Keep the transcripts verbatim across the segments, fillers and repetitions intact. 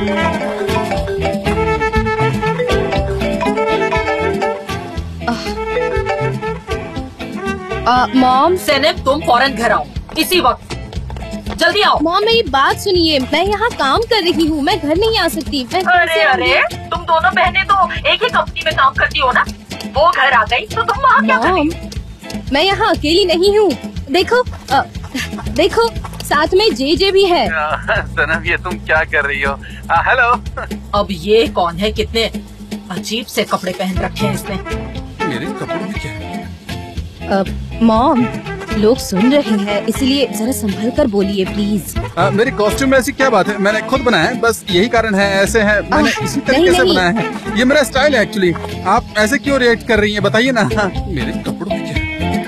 Mom, सेनेब तुम फौरन घर आओ इसी वक्त, जल्दी आओ। मॉम मेरी बात सुनिए, मैं यहाँ काम कर रही हूँ, मैं घर नहीं आ सकती। मैं अरे अरे तुम दोनों बहनें तो एक ही कंपनी में काम करती हो ना, वो घर आ गई तो तुम वहाँ क्या कर रही हो? मैं यहाँ अकेली नहीं हूँ, देखो आ, देखो साथ में जे जे भी है। सनम ये तुम क्या कर रही हो? हेलो। अब ये कौन है? कितने अजीब से कपड़े पहन रखे हैं इसने। मेरे कपड़ों में क्या है? मॉम लोग सुन रहे हैं, इसलिए जरा संभल कर बोलिए प्लीज। आ, मेरी कॉस्ट्यूम में ऐसी क्या बात है? मैंने खुद बनाया है, बस यही कारण है, ऐसे है, मैंने आ, इसी तरीके नहीं, से नहीं। बनाया है। ये मेरा स्टाइल है एक्चुअली। आप ऐसे क्यों रिएक्ट कर रही हैं बताइए ना। मेरे कपड़ों में क्या है?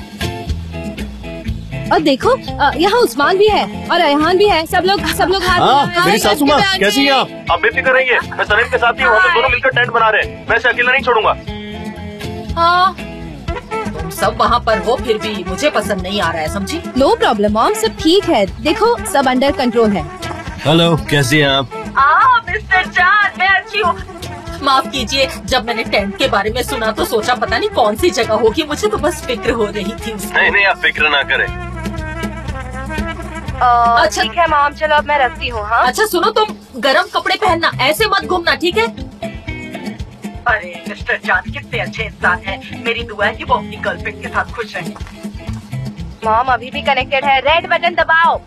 और देखो यहाँ उस्मान भी है और रेहान भी है, सब लोग सब लोग हाथ हाँ, मेरी सासू माँ कैसी हैं आप? आप बेफिक्र रहिए, मैं सलीम के साथ ही हूँ, हम दोनों मिलकर टेंट बना रहे हैं, मैं इसे अकेला नहीं छोड़ूंगा। हाँ तुम सब वहाँ पर हो फिर भी मुझे पसंद नहीं आ रहा है, समझी? नो प्रॉब्लम मॉम, सब ठीक है, देखो सब अंडर कंट्रोल है। हेलो, कैसी हैं आप? आ, मिस्टर जान मैं अच्छी हूँ। माफ कीजिए, जब मैंने टेंट के बारे में सुना तो सोचा पता नहीं कौन सी जगह होगी, मुझे तो बस फिक्र हो रही थी। नहीं नहीं आप फिक्र ना करें। अच्छा ठीक है मॉम, चलो अब मैं रखती हूँ। हाँ अच्छा सुनो, तुम गरम कपड़े पहनना, ऐसे मत घूमना, ठीक है? अरे मिस्टर जान कितने अच्छे इंसान हैं, मेरी दुआ है कि वो अपनी गर्लफ्रेंड के साथ खुश रहें। मॉम अभी भी कनेक्टेड है, रेड बटन दबाओ।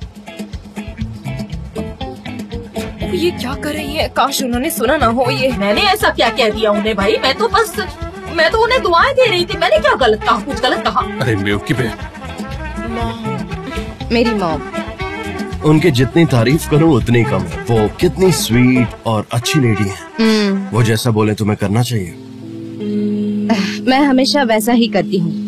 ये क्या कर रही है? काश उन्होंने सुना ना हो। ये मैंने ऐसा क्या कह दिया उन्हें भाई? मैं तो बस मैं तो उन्हें दुआएं दे रही थी, मैंने क्या गलत कहा? कुछ गलत कहा? अरे बेवकूफ है। मेरी मॉम, उनकी जितनी तारीफ करूँ उतनी कम है, वो कितनी स्वीट और अच्छी लेडी है। वो जैसा बोले तुम्हें करना चाहिए। मैं हमेशा वैसा ही करती हूँ।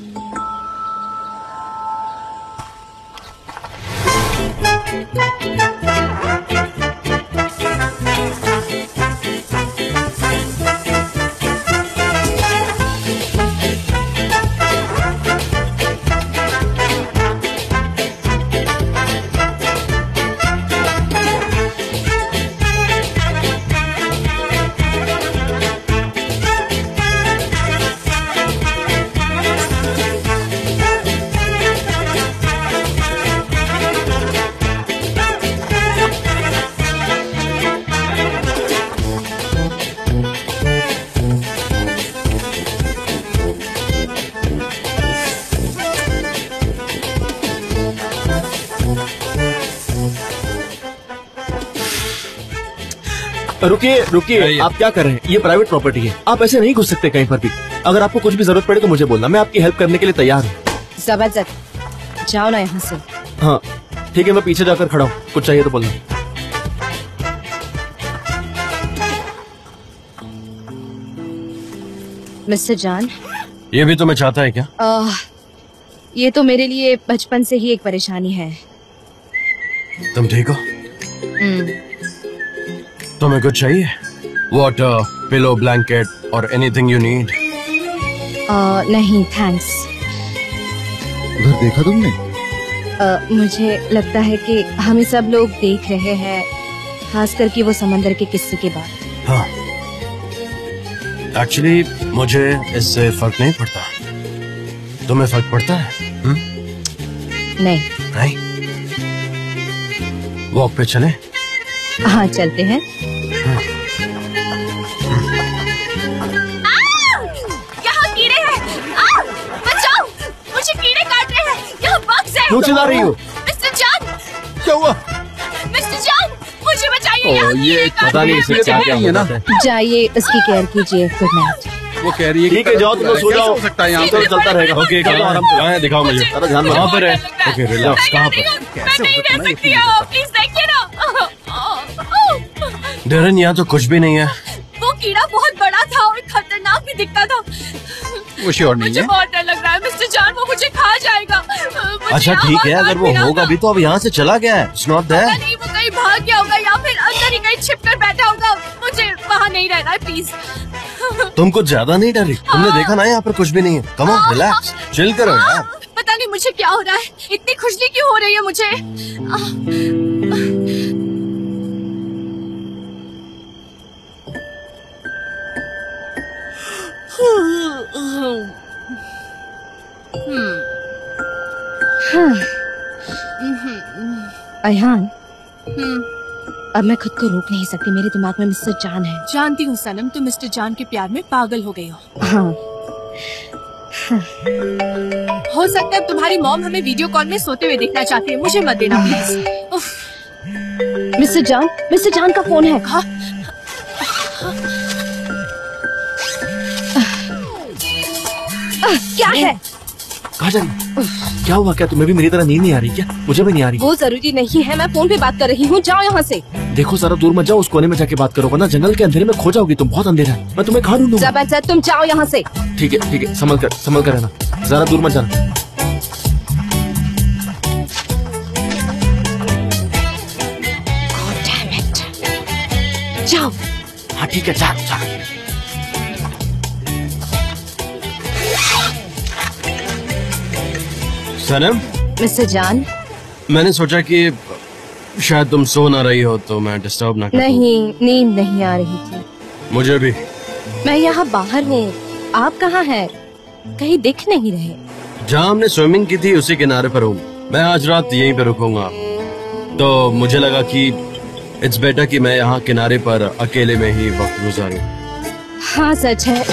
रुकिए रुकिए, आप क्या कर रहे हैं? ये प्राइवेट प्रॉपर्टी है, आप ऐसे नहीं घुस सकते कहीं पर भी। अगर आपको कुछ भी जरूरत पड़े तो मुझे बोलना, मैं आपकी हेल्प करने के लिए तैयार हूँ। जबरदस्त, जाओ ना यहाँ से। हाँ ठीक है, मैं पीछे जाकर खड़ा हूँ, कुछ चाहिए तो बोलना। मिस्टर जान, ये भी तुम्हें चाहता है क्या? आ, ये तो मेरे लिए बचपन से ही एक परेशानी है। तुम ठीक हो? तुम्हें कुछ चाहिए? वाटर, पिलो, ब्लैंकेट और एनीथिंग यू नीड? नहीं थैंक्स। उधर देखा तुमने? आ, मुझे लगता है कि हमें सब लोग देख रहे हैं, खास करके वो समंदर के किस्से के बाद। हाँ एक्चुअली मुझे इससे फर्क नहीं पड़ता, तुम्हें फर्क पड़ता है? हुँ? नहीं नहीं? वॉक पे चलें? हाँ चलते हैं। यहाँ कीड़े हैं, आ, बचाओ, मुझे कीड़े काट रहे हैं, यहाँ बग्स हैं। क्यों चिल्ला रही हो? मिस्टर जान, क्या हुआ? मिस्टर जान, मुझे बचाइए, यहाँ ये कीड़े काट पता नहीं रहे इसे हैं, क्या क्या मुझे होता है। जाइए उसकी केयर कीजिए। Good night. वो कह रही है ठीक है जाओ, तुम लोग सो जाओ, हो सकता है यहाँ तो चलता रहेगा। ओके चलो आराम से, कहाँ है दिखाओ मुझे, मुझे- ध्यान मुझे कहाँ पर है? डर लग रहा है। ओके रिलैक्स, कहाँ नहीं, पर? नहीं, मैं नहीं रह सकती हूँ, प्लीज देखिए ना। डरन यहाँ तो कुछ भी नहीं है। वो कीड़ा बहुत बड़ा था और खतरनाक भी दिखता था। वो श्योर नहीं मुझे है। बहुत डर लग रहा है मिस्टर जान, वो मुझे खा जाएगा। मुझे अच्छा यहाँ ठीक है, अगर वो काट भी होगा रहा भी तो अब यहाँ से चला गया है। इट्स नॉट था। देयर। पता नहीं वो कहीं भाग गया होगा या फिर अंदर ही कहीं छिप कर बैठा होगा। मुझे वहाँ नहीं रहना है प्लीज। तुम कुछ ज्यादा नहीं डरी? तुमने देखा ना यहाँ पर कुछ भी नहीं है। कम ऑन रिलैक्स, चिल करो यार। पता नहीं मुझे क्या हो रहा है, इतनी खुजली क्यों हो रही है मुझे? अयहान, अब मैं खुद को रोक नहीं सकती, मेरे दिमाग में मिस्टर जान है। जानती हूँ सनम, तुम मिस्टर जान के प्यार में पागल हो गई हो। हाँ। हो सकता है तुम्हारी मॉम हमें वीडियो कॉल में सोते हुए देखना चाहती है, मुझे मत देना प्लीज। मिस्टर जान, मिस्टर जान का फोन है। हाँ? क्या है? कहाँ जा रही? क्या हुआ? क्या तुम्हें भी मेरी तरह नींद नहीं आ रही क्या? मुझे भी नहीं आ रही। वो जरूरी नहीं है, मैं फोन पे बात कर रही हूँ, जाओ यहाँ से। देखो सारा दूर मत जाओ, उस कोने में जाके बात करो वरना जंगल के अंधेरे में खो जाओगी तुम। बहुत अंधेरा है, मैं तुम्हें कहाँ ढूंढूंगा? जबरदस्त, तुम जाओ यहाँ से। ठीक है ठीक है, संभल कर संभल कर रहना, जरा दूर मत जाना। God damn it. जाओ। हाँ ठीक है, जा जा। सनम, मिस्टर जान, मैंने सोचा कि शायद तुम सो ना रही हो तो मैं डिस्टर्ब ना करूं। नहीं, नींद नहीं आ रही थी। मुझे भी। मैं यहाँ बाहर हूँ, आप कहाँ हैं? कहीं दिख नहीं रहे। जहाँ हमने स्विमिंग की थी उसी किनारे पर हूँ मैं। आज रात यहीं पे रुकूंगा, तो मुझे लगा कि इट्स बेटर कि मैं यहाँ किनारे पर अकेले में ही वक्त गुजारूं। हाँ सच है।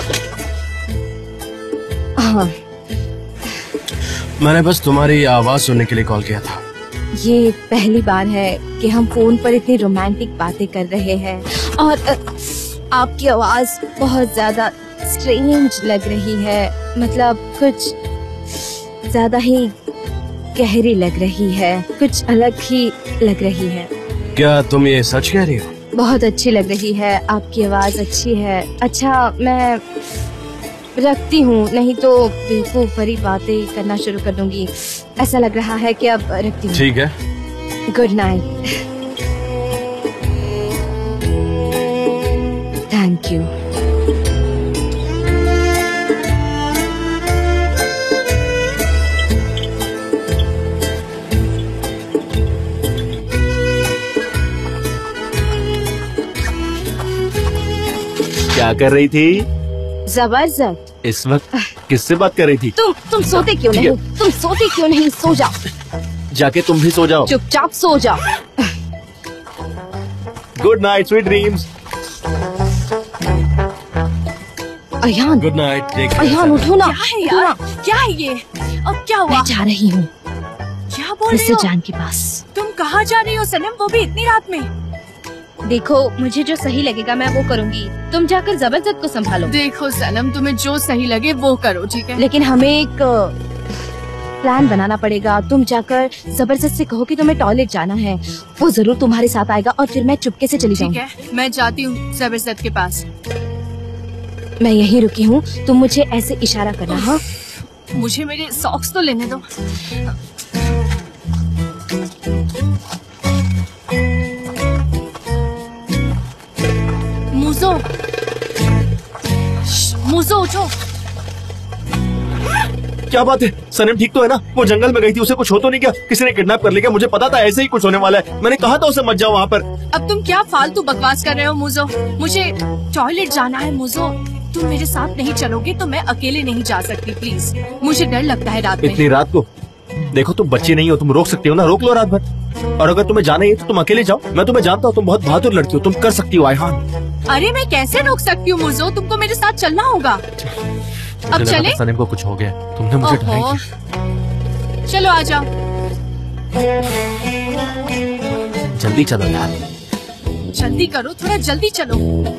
हाँ, मैंने बस तुम्हारी आवाज सुनने के लिए कॉल किया था। ये पहली बार है कि हम फोन पर इतनी रोमांटिक बातें कर रहे हैं और अ, आपकी आवाज बहुत ज्यादा स्ट्रेंज लग रही है, मतलब कुछ ज्यादा ही गहरी लग रही है, कुछ अलग ही लग रही है। क्या तुम ये सच कह रही हो? बहुत अच्छी लग रही है, आपकी आवाज अच्छी है। अच्छा, मैं रखती हूँ, नहीं तो बेवकूफ भरी बातें करना शुरू कर दूंगी। ऐसा लग रहा है कि अब रखती हूँ। ठीक है, गुड नाइट। Thank you. क्या कर रही थी? जबरदस्त। इस वक्त किससे बात कर रही थी? तुम तुम सोते क्यों नहीं? तुम सोते क्यों नहीं? सो जाओ, जाके तुम भी सो जाओ। चुपचाप सो जाओ। Good night, sweet dreams. Ayaan, good night. Ayaan उठो ना। क्या है यार? क्या है ये? अब क्या हुआ? मैं जा रही हूँ क्या बोल रही मिस्टर हो? जान के पास। तुम कहाँ जा रही हो सनम, वो भी इतनी रात में? देखो, मुझे जो सही लगेगा मैं वो करूँगी, तुम जाकर जबरदस्त को संभालो। देखो सनम, तुम्हें जो सही लगे वो करो, ठीक है? लेकिन हमें एक प्लान बनाना पड़ेगा। तुम जाकर जबरदस्त से कहो कि तुम्हें टॉयलेट जाना है, वो जरूर तुम्हारे साथ आएगा और फिर मैं चुपके से चली ठीक जाऊंगी। है, मैं जाती हूँ जबरदस्त के पास। मैं यहीं रुकी हूँ, तुम मुझे ऐसे इशारा करना। हाँ, मुझे मेरे सॉक्स तो लेने दो। मुझो, मुझो उठो। क्या बात है? सनम ठीक तो है ना? वो जंगल में गई थी, उसे कुछ हो तो नहीं क्या? किसी ने किडनैप कर लिया? मुझे पता था ऐसे ही कुछ होने वाला है। मैंने कहा था उसे मत जाओ वहाँ पर। अब तुम क्या फालतू बकवास कर रहे हो मुझो? मुझे टॉयलेट जाना है मुझो। तुम मेरे साथ नहीं चलोगे तो मैं अकेले नहीं जा सकती, प्लीज। मुझे डर लगता है रात में। इतनी रात को? देखो तुम बच्ची नहीं हो, तुम रोक सकती हो ना, रोक लो रात भर। और अगर तुम्हें जाना ही है तो तुम अकेले जाओ। मैं तुम्हें जानता हूँ, तुम बहुत बहादुर लड़की हो, तुम कर सकती हो आयहान। अरे मैं कैसे रोक सकती हूँ मुझो? तुमको मेरे साथ चलना होगा। अब चले? सनम को कुछ हो गया, तुमने मुझे डराई ओहो। थी। चलो आ जाओ। जल्दी चलो यार। जल्दी करो, थोड़ा जल्दी चलो।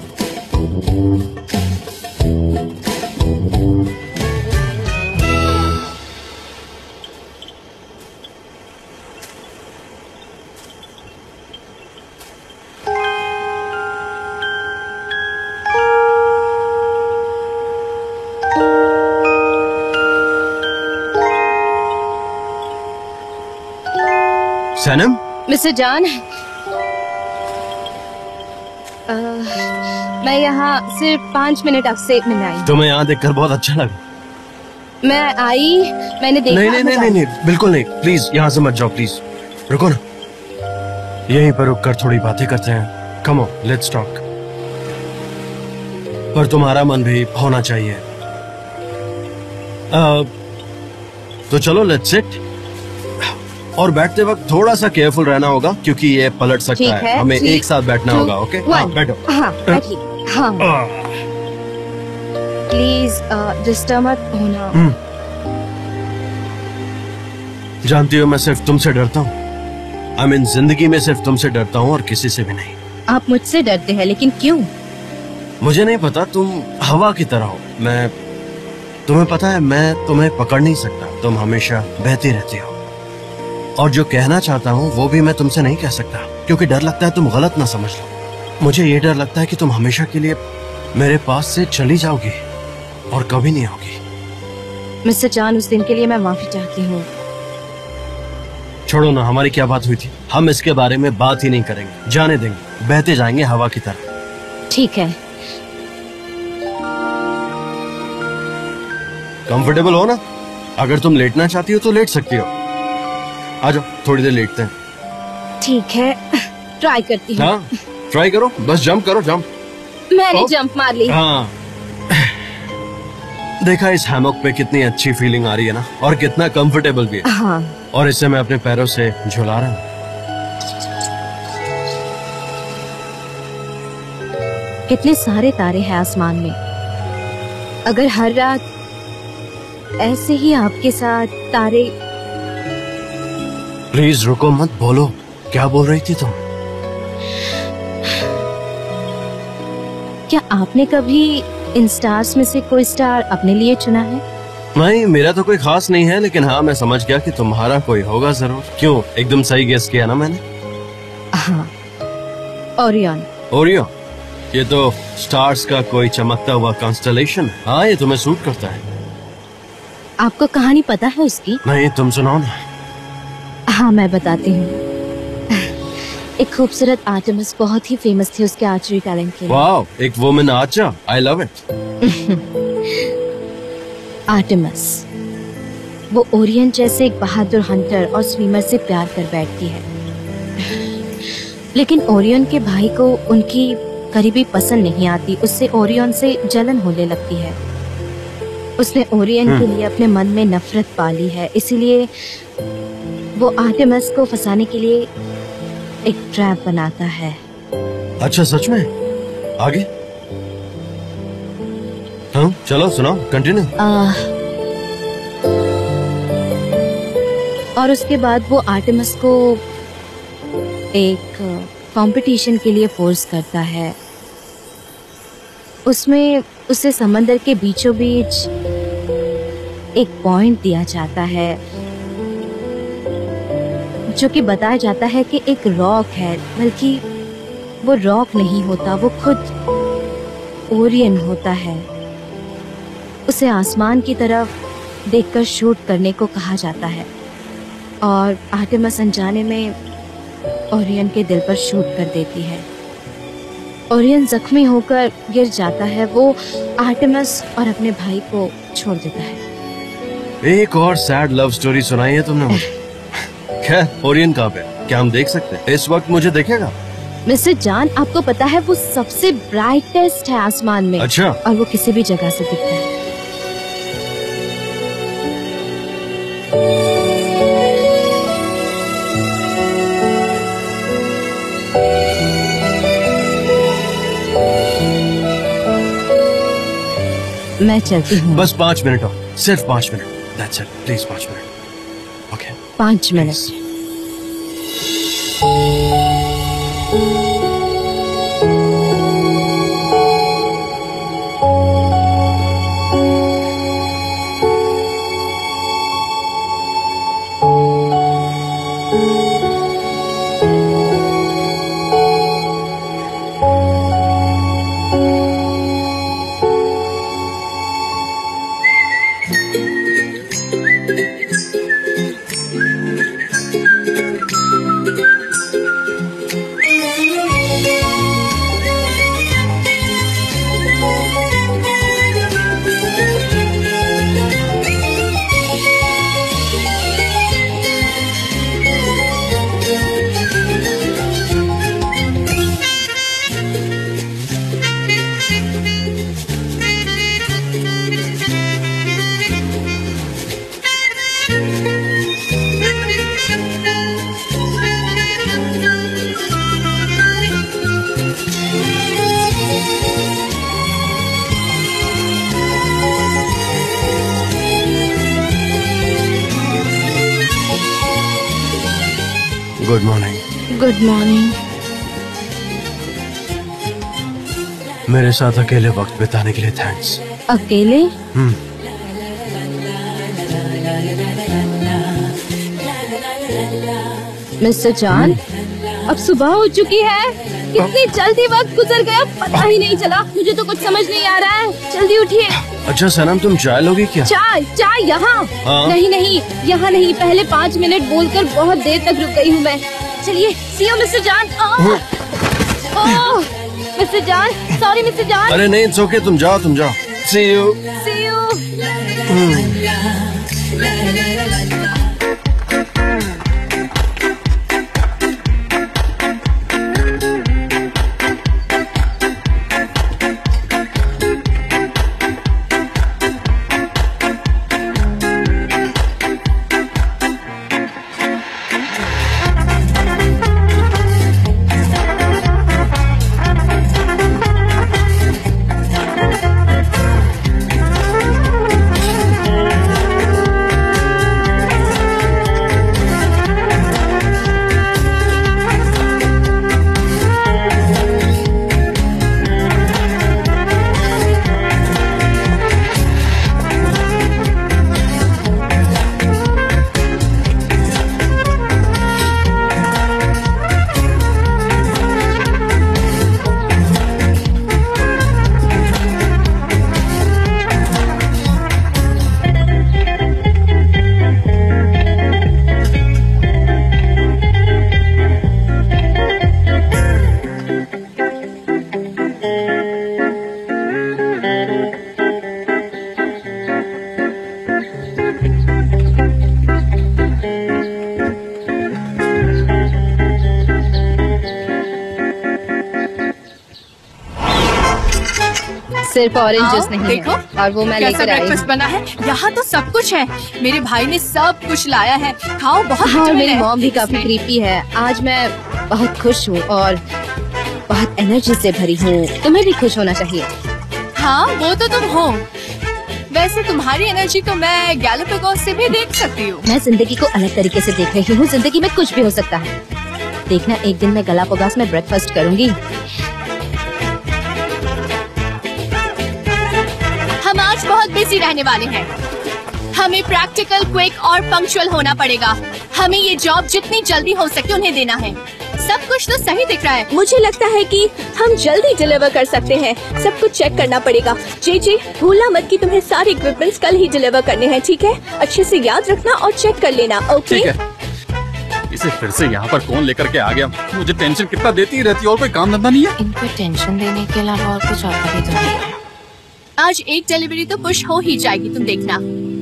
सनम, मिस्टर जान, आ, मैं यहाँ सिर्फ पाँच मिनट आपसे मिलने आई। तुम्हें यहाँ देखकर बहुत अच्छा लगा। मैं आई, मैंने देखा। नहीं नहीं नहीं नहीं नहीं, बिल्कुल नहीं। प्लीज यहाँ से मत जाओ, प्लीज रुको ना। यहीं पर रुक कर थोड़ी बातें करते हैं। Come on, let's talk. पर तुम्हारा मन भी होना चाहिए। आ, तो चलो लेट्स सिट। और बैठते वक्त थोड़ा सा केयरफुल रहना होगा क्योंकि ये पलट सकता ठीक है, है, हमें three, एक साथ बैठना two, होगा। ओके हाँ, one। बैठो। हाँ बैठिए। हाँ प्लीज डिस्टर्ब मत होना। जानती हो मैं सिर्फ तुमसे डरता हूँ। आई मीन जिंदगी में सिर्फ तुमसे डरता हूँ और किसी से भी नहीं। आप मुझसे डरते हैं लेकिन क्यों? मुझे नहीं पता, तुम हवा की तरह हो। मैं तुम्हें पता है मैं तुम्हें पकड़ नहीं सकता, तुम हमेशा बहती रहती हो। और जो कहना चाहता हूँ वो भी मैं तुमसे नहीं कह सकता क्योंकि डर लगता है तुम गलत ना समझ लो। मुझे ये डर लगता है कि तुम हमेशा के लिए मेरे पास से चली जाओगी और कभी नहीं आओगी। मिस्टर चांद, उस दिन के लिए मैं माफी चाहती हूँ। छोड़ो ना, हमारी क्या बात हुई थी? हम इसके बारे में बात ही नहीं करेंगे, जाने देंगे, बहते जाएंगे हवा की तरह। ठीक है। कंफर्टेबल हो ना? अगर तुम लेटना चाहती हो तो लेट सकती हो। आ जाओ, थोड़ी देर लेटते हैं। ठीक है, ट्राई करती हूँ। हाँ ट्राई करो, बस जंप करो, जंप। मैंने ओ? जंप मार ली। हाँ देखा इस हैमॉक पे कितनी अच्छी फीलिंग आ रही है ना, और कितना कंफर्टेबल भी है। हाँ और इसे मैं अपने पैरों से झुला रहा हूँ। कितने सारे तारे हैं आसमान में। अगर हर रात ऐसे ही आपके साथ तारे। प्लीज रुको मत, बोलो क्या बोल रही थी तुम? क्या आपने कभी इन स्टार्स में से कोई स्टार अपने लिए चुना है? नहीं, मेरा तो कोई खास नहीं है, लेकिन हाँ मैं समझ गया कि तुम्हारा कोई होगा जरूर। क्यों, एकदम सही गेस किया ना मैंने? हाँ, ओरियन। ओरियो, ये तो स्टार्स का कोई चमकता हुआ कॉन्स्टेलेशन है। हाँ ये तुम्हें सूट करता है। आपको कहानी पता है उसकी? नहीं, तुम सुनाओ ना। हाँ मैं बताती हूँ। एक खूबसूरत आर्टेमिस बहुत ही फेमस थी उसके आर्चरी टैलेंट के लिए। वाओ, एक women archer, I love it. Artemis वो ओरियन जैसे एक बहादुर हंटर और स्विमर से प्यार कर बैठती है, लेकिन ओरियन के भाई को उनकी करीबी पसंद नहीं आती। उससे ओरियन से जलन होने लगती है। उसने ओरियन के लिए अपने मन में नफरत पाली है, इसीलिए वो आर्टेमिस को फंसाने के लिए एक ट्रैप बनाता है। अच्छा सच में? आगे? हाँ चलो सुनाओ, कंटिन्यू। और उसके बाद वो आर्टेमिस को एक कंपटीशन के लिए फोर्स करता है। उसमें उसे समंदर के बीचों बीच एक पॉइंट दिया जाता है जो कि बताया जाता है कि एक रॉक है, बल्कि वो रॉक नहीं होता, वो खुद ओरियन होता है। उसे आसमान की तरफ देखकर शूट करने को कहा जाता है और आर्टेमिस अनजाने में ओरियन के दिल पर शूट कर देती है। ओरियन जख्मी होकर गिर जाता है। वो आर्टेमिस और अपने भाई को छोड़ देता है। एक और सैड लव स्टोरी सुनाई है तुमने मुझे। खैर, ओरियन कहाँ पे? क्या हम देख सकते हैं? इस वक्त मुझे देखेगा? मिस्टर जान, आपको पता है वो सबसे ब्राइटेस्ट है आसमान में। अच्छा। और वो किसी भी जगह से दिखता है। मैं चलती हूँ। बस पाँच मिनट और, सिर्फ पाँच मिनट। That's it. प्लीज पाँच मिनट। Okay okay. पाँच minute. Good morning. Good morning. मेरे साथ अकेले वक्त बिताने के लिए थैंक्स। अकेले? हम्म। मिस्टर जान, अब सुबह हो चुकी है। कितनी जल्दी वक्त गुजर गया, पता ही नहीं चला। मुझे तो कुछ समझ नहीं आ रहा है। जल्दी उठिए। अच्छा सनम, तुम चाय लोगी क्या? चाय? चाय यहाँ? हाँ? नहीं नहीं, यहाँ नहीं। पहले पाँच मिनट बोलकर बहुत देर तक रुक गई हूँ मैं। चलिए। सी you mister John. Oh mister John, sorry mister John. अरे नहीं, इट्स ओके, तुम जाओ तुम जाओ। See you. See you. सिर्फ ऑरेंज जूस नहीं देखो, है, और वो मैं कैसा लेकर आई हूँ। ब्रेकफास्ट बना है। यहाँ तो सब कुछ है। मेरे भाई ने सब कुछ लाया है, खाओ। बहुत हाँ, विटामिन मेरी है मॉम भी काफी इसमें। क्रीपी है। आज मैं बहुत खुश हूँ और बहुत एनर्जी से भरी हूँ। तुम्हें भी खुश होना चाहिए। हाँ, वो तो तुम हो। वैसे तुम्हारी एनर्जी तो मैं गैलापागोस से भी देख सकती हूँ। मैं जिंदगी को अलग तरीके से देख रही हूँ। जिंदगी में कुछ भी हो सकता है। देखना, एक दिन मैं गैलापागोस में ब्रेकफास्ट करूंगी। हम आज बहुत बिजी रहने वाले हैं। हमें प्रैक्टिकल, क्विक और पंक्चुअल होना पड़ेगा। हमें ये जॉब जितनी जल्दी हो सके उन्हें देना है। सब कुछ तो सही दिख रहा है। मुझे लगता है कि हम जल्दी डिलीवर कर सकते हैं। सब कुछ चेक करना पड़ेगा। जी जी, भूलना मत कि तुम्हें सारे इक्विपमेंट्स कल ही डिलीवर करने हैं, ठीक है? अच्छे से याद रखना और चेक कर लेना, ओके? ठीक है। इसे फिर से यहाँ पर कौन लेकर के आ गया? मुझे टेंशन कितना देती रहती है, और कोई काम धंधा नहीं है। इनको टेंशन देने के अलावा और कुछ आता भी तो नहीं है। आज एक डिलीवरी तो पुश हो ही जाएगी, तुम देखना।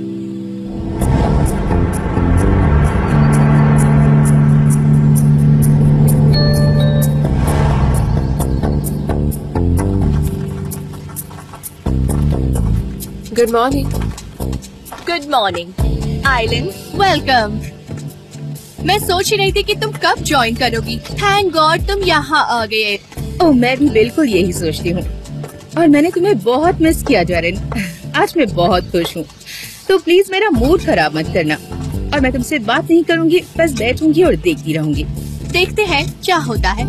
Good morning. Good morning Eileen, welcome. मैं सोच ही रही थी कि तुम कब ज्वाइन करोगी। थैंक गॉड तुम यहाँ आ गए। ओह, मैं भी बिल्कुल यही सोचती हूँ, और मैंने तुम्हें बहुत मिस किया जॉरेन। आज मैं बहुत खुश हूँ, तो प्लीज मेरा मूड खराब मत करना। और मैं तुमसे बात नहीं करूँगी, बस बैठूंगी और देखती रहूंगी। देखते हैं क्या होता है।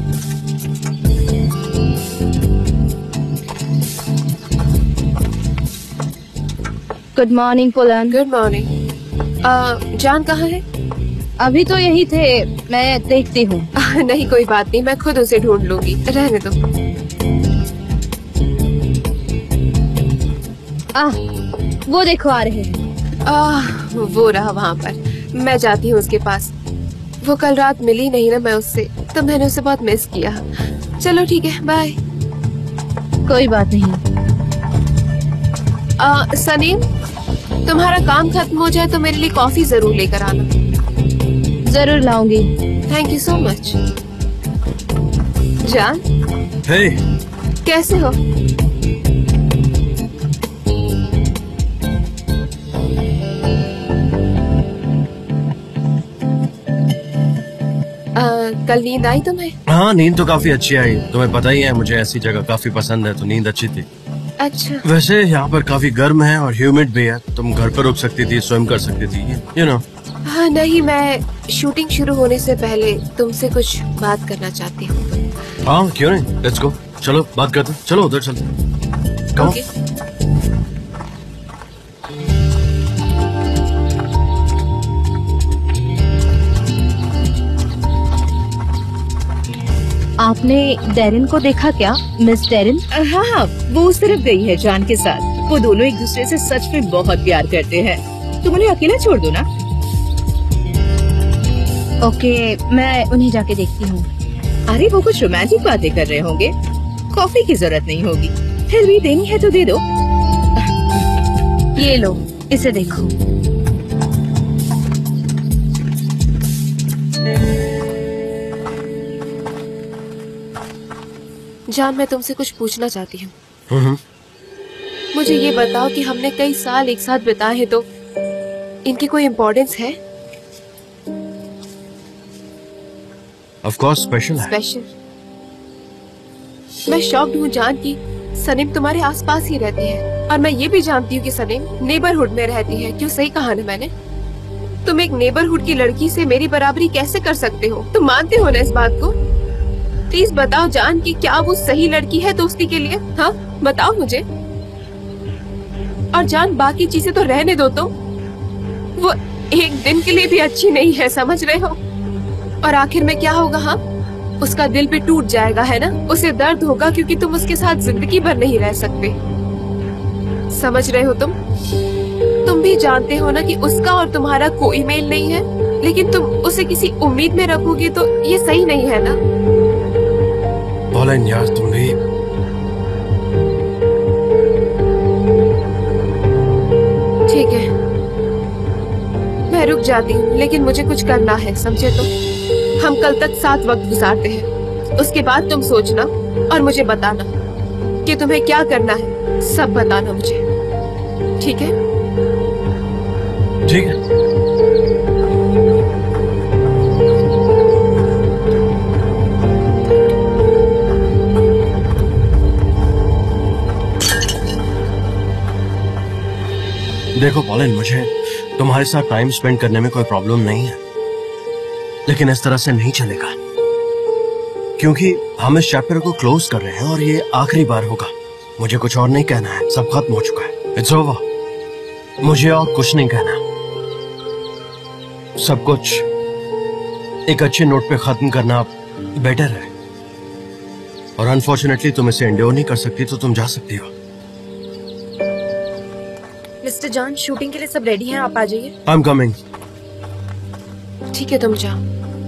गुड मॉर्निंग पुलन। Good morning. जान कहाँ है? अभी तो यही थे, मैं देखती हूँ। नहीं, कोई बात नहीं, मैं खुद उसे ढूंढ लूंगी, रहने दो। आ, वो देखो आ रहे हैं। आह, वो रहा वहाँ पर। मैं जाती हूँ उसके पास। वो कल रात मिली नहीं ना मैं उससे, तो मैंने उसे बहुत मिस किया। चलो ठीक है, बाय। कोई बात नहीं। आ, सनीम, तुम्हारा काम खत्म हो जाए तो मेरे लिए कॉफी जरूर लेकर आना। जरूर लाऊंगी। Thank you so much. John, hey, कैसे हो? आ, कल नींद आई तुम्हें? हाँ, नींद तो काफी अच्छी आई। तुम्हें पता ही है मुझे ऐसी जगह काफी पसंद है, तो नींद अच्छी थी। अच्छा। वैसे यहाँ पर काफी गर्म है और ह्यूमिड भी है। तुम घर पर रुक सकती थी, स्विम कर सकती थी, यू नो। हाँ नहीं, मैं शूटिंग शुरू होने से पहले तुमसे कुछ बात करना चाहती हूँ। हाँ क्यों नहीं, लेट्स गो। चलो बात करते हैं, चलो उधर चलते हैं। Come on. Okay. आपने डेरिन को देखा क्या, मिस डेरिन? हाँ हाँ, वो उस तरफ गई है जान के साथ। वो दोनों एक दूसरे से सच में बहुत प्यार करते हैं। तुम उन्हें अकेला छोड़ दो ना। ओके, मैं उन्हें जाके देखती हूँ। अरे वो कुछ रोमांटिक बातें कर रहे होंगे। कॉफी की जरूरत नहीं होगी, फिर भी देनी है तो दे दो। ये लो, इसे देखो। जान, मैं तुमसे कुछ पूछना चाहती हूँ। हम्म। मुझे ये बताओ कि हमने कई साल एक साथ बिताए हैं, तो इनकी कोई इम्पोर्टेंस है? ऑफ कोर्स स्पेशल है। स्पेशल? मैं शॉक्ड हूँ जान कि सनीम तुम्हारे आसपास ही रहती है, और मैं ये भी जानती हूँ कि सनीम नेबरहुड में रहती है। क्यों, सही कहा ना मैंने? तुम एक नेबरहुड की लड़की से मेरी बराबरी कैसे कर सकते हो? तुम मानते हो ना इस बात को? प्लीज बताओ जान कि क्या वो सही लड़की है दोस्ती के लिए? हाँ बताओ मुझे। और जान, बाकी चीजें तो रहने दो, तुम वो एक दिन के लिए भी अच्छी नहीं है, समझ रहे हो? और आखिर में क्या होगा? हाँ, उसका दिल भी टूट जाएगा, है ना? उसे दर्द होगा क्योंकि तुम उसके साथ जिंदगी भर नहीं रह सकते। समझ रहे हो तुम? तुम भी जानते हो ना कि उसका और तुम्हारा कोई मेल नहीं है, लेकिन तुम उसे किसी उम्मीद में रखोगे तो ये सही नहीं है ना? बोलें यार, तुम भी। ठीक है, मैं रुक जाती हूँ, लेकिन मुझे कुछ करना है, समझे? तो हम कल तक साथ वक्त गुजारते हैं, उसके बाद तुम सोचना और मुझे बताना कि तुम्हें क्या करना है। सब बताना मुझे, ठीक है? ठीक है। देखो पॉलिन, मुझे तुम्हारे साथ टाइम स्पेंड करने में कोई प्रॉब्लम नहीं है, लेकिन इस तरह से नहीं चलेगा, क्योंकि हम इस चैप्टर को क्लोज कर रहे हैं और ये आखिरी बार होगा। मुझे कुछ और नहीं कहना है, सब खत्म हो चुका है। It's over. मुझे और कुछ नहीं कहना, सब कुछ एक अच्छे नोट पे खत्म करना बेटर है। और अनफॉर्चुनेटली तुम इसे एंड्योर नहीं कर सकती, तो तुम जा सकती हो। मिस्टर जॉन, शूटिंग के लिए सब रेडी हैं, आप आ जाइए। I am coming. ठीक है, तुम जाओ।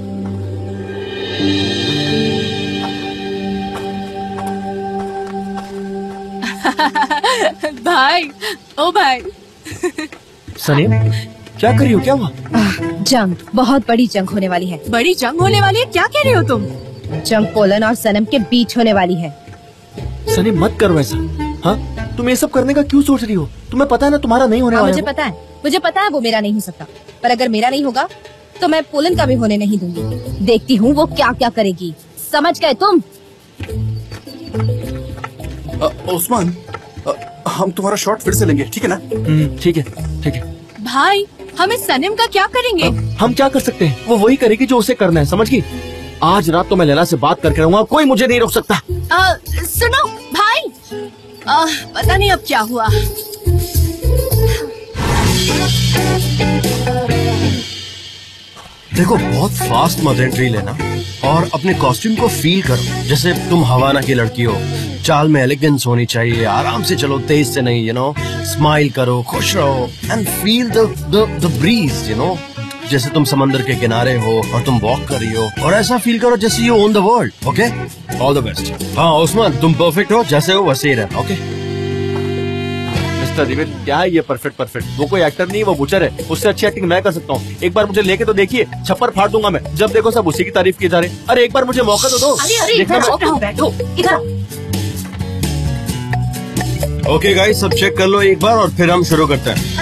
भाई, ओ भाई। सनीम, क्या कर रही हो? क्या हुआ? जंग, बहुत बड़ी जंग होने वाली है। बड़ी जंग होने वाली है? क्या कह रहे हो तुम? जंग पोलन और सनम के बीच होने वाली है। सनीम, मत करो ऐसा। हाँ, तुम ये सब करने का क्यों सोच रही हो? तुम्हें पता है ना तुम्हारा नहीं होने हाँ, वाला मुझे है। पता है, मुझे पता है वो मेरा नहीं हो सकता, पर अगर मेरा नहीं होगा तो मैं पोलन का भी होने नहीं दूंगी। देखती हूँ वो क्या क्या करेगी, समझ गए तुम? उस्मान, हम तुम्हारा शॉट फिर से लेंगे, ठीक है ना? हम्म, ठीक है, ठीक है। भाई, हम इस सनीम का क्या करेंगे? हम क्या कर सकते हैं? वो वही करेगी जो उसे करना है, समझ गई? आज रात तो मैं लैला से बात करके रहूंगा, कोई मुझे नहीं रोक सकता। आ, सुनो भाई, आ, पता नहीं अब क्या हुआ। देखो, बहुत फास्ट मदर एंट्री लेना और अपने कॉस्ट्यूम को फील करो जैसे तुम हवाना की लड़की हो। चाल में एलिगेंस होनी चाहिए, आराम से चलो, तेज से नहीं, यू नो। स्माइल करो, खुश रहो and feel the the the breeze, you know. जैसे तुम समंदर के किनारे हो और तुम वॉक कर रही हो, और ऐसा फील करो जैसे you own the world. Okay, all the best. हाँ उस्मान, तुम परफेक्ट हो, जैसे हो वैसे ही रहना। ओके मिस्टर दिविल, क्या है ये परफेक्ट परफेक्ट? वो कोई एक्टर नहीं, वो बुचर है। उससे अच्छी एक्टिंग मैं कर सकता हूँ। एक बार मुझे लेके तो देखिए, छप्पर फाड़ दूंगा मैं। जब देखो सब उसी की तारीफ की जा रहे। अरे एक बार मुझे मौका तो दो। अरे अरे, देखना इधर मैं- आओ, बैठो इधर। ओके गाइस, सब चेक कर लो एक बार और फिर हम शुरू करते हैं।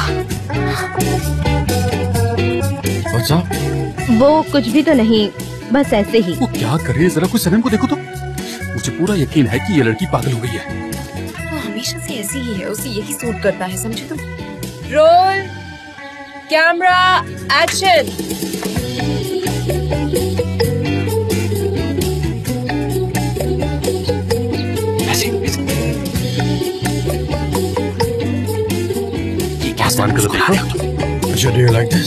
What's up? वो कुछ भी तो नहीं, बस ऐसे ही। वो क्या कर रही है, जरा कुछ सनम को देखो तो। मुझे पूरा यकीन है कि ये लड़की पागल हो गई है। वो हमेशा से ऐसी ही है, उसे यही सूट करता है, समझे तुम। Roll camera action. ये क्या आसमान का देखो। Do you like this?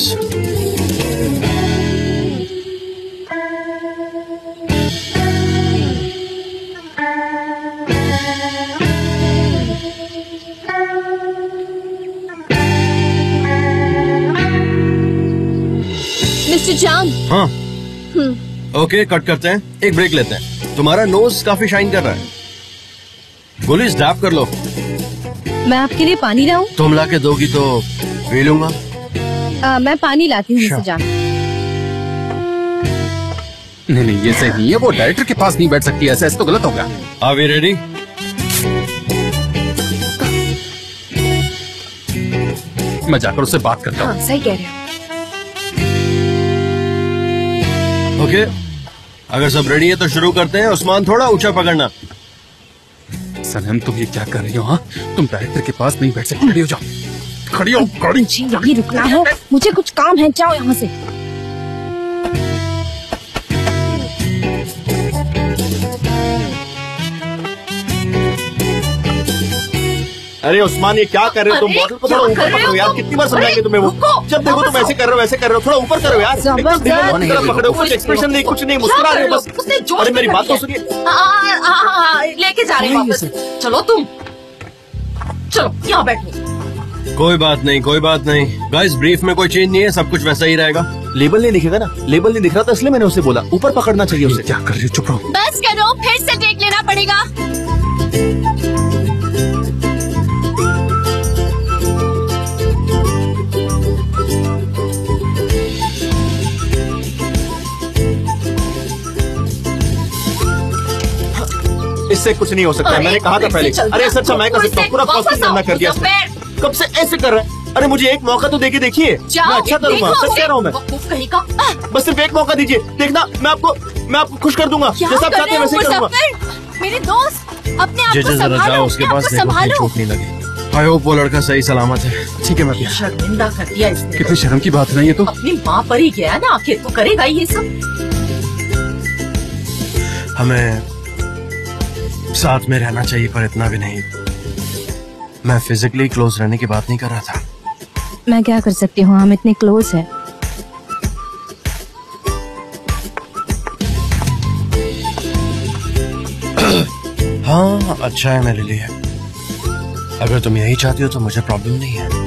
Mister John. हाँ। ओके, कट करते हैं, एक ब्रेक लेते हैं। तुम्हारा नोज काफी शाइन कर रहा है। गोली स्टैप कर लो। मैं आपके लिए पानी लाऊं? तुम ला के दोगी तो पी लूंगा। आ, मैं पानी लाती हूँ मिस्टर जान। नहीं नहीं, ये सही नहीं है। वो डायरेक्टर के पास नहीं बैठ सकती, ऐसा ऐसा तो गलत होगा। Are we ready? मैं जाकर उससे बात करता हूँ। हाँ, सही कह रहे हो। ओके, अगर सब रेडी है तो शुरू करते हैं। उस्मान थोड़ा ऊंचा पकड़ना। सनम, तुम ये क्या कर रही हो? हाँ, तुम डायरेक्टर के पास नहीं बैठ सकती। खड़ी हो जाओ, खड़ी हो, खड़ी। यही रुकना है, मुझे कुछ काम है, जाओ यहाँ से। अरे उस्मान, ये क्या कर रहे हो तुम? अरे, बॉटल को थोड़ा क्या ऊपर कर रहे पकड़ो हो यार। तुम? कितनी बार समझाएंगे अरे, तुम्हें? वो रुको, जब देखो तुम ऐसे कर रहे हो, वैसे कर रहे हो। थोड़ा ऊपर करो यार। जबरदस्त। एकदम दिमाग की तरफ पकड़ो, कुछ एक्सप्रेशन नहीं, कुछ नहीं, मुस्कुरा रहे हो बस। उसने जोश अरे मेरी में बात कर तो दिया। सुनिए। आ, आ, आ, आ, लेके जा रहे हैं वापस। चलो तुम, चलो यहाँ बैठो। कोई बात नहीं, कोई बात नहीं। गाइस, ब्रीफ में कोई चेंज नहीं है, सब कुछ वैसा ही रहेगा। लेबल नहीं दिखेगा ना, लेबल नहीं दिख रहा था, इसलिए मैंने उसे बोला ऊपर पकड़ना चाहिए उसे। क्या कर रही हो? चुप रहो। बस करो, फिर से टेक लेना पड़ेगा। इससे कुछ नहीं हो सकता। अरे, मैंने कहा था पहले। चल, अरे सच्चा मैं कर सकता हूँ, पूरा वापस कॉस्ट्यूम करना आओ, कर दिया तो इसने। फिर- कब से ऐसे कर रहा है? अरे मुझे एक मौका तो देके देखिए, मैं जाओ, अच्छा करूंगा, देखो सच कह रहा हूँ मैं। वकूफ कहीं का। आह, बस सिर्फ एक मौका दीजिए, देखना मैं आपको मैं आपको खुश कर दूंगा। क्या जैसा आप कर चाहते रहे हैं हो वैसे ही करूंगा। मुजफ्फर? मेरे दोस्त, अपने आप जे को जे जरा संभालो, जाओ उसके अपने आप पास, को देखो कहीं संभालो। चोट नहीं लगी। आई होप वो लड़का सही सलामत है। ठीक है, मैं भी। शर्मिंदा कर दिया इसने। कितनी शर्म की बात है ना ये तो। अपनी माँ पर ही गया ना, आखिर तो करेगा ही ये सब। हमें साथ में रहना चाहिए, पर इतना भी नहीं। मैं फिजिकली क्लोज रहने की बात नहीं कर रहा था। मैं क्या कर सकती हूँ, हम इतने क्लोज हैं। हाँ, अच्छा है मेरे लिए। अगर तुम यही चाहती हो तो मुझे प्रॉब्लम नहीं है।